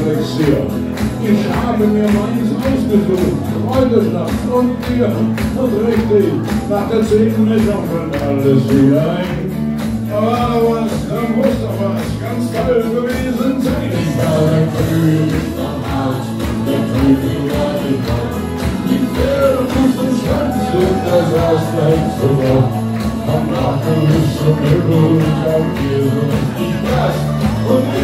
Elixier. Ich habe mir meins ausgesucht, Freudeschnaps und Bier. Und richtig, nach der 10. Mischung kommt alles wieder ein. Aber was, da muss doch was ganz toll gewesen sein. Ich war der König am Harz, der König war die Haut. Die Pferdefuß und Schwanz und der saß gleich so drauf. Am Nacken bis zum Himmel kam hier so richtig Spaß. Und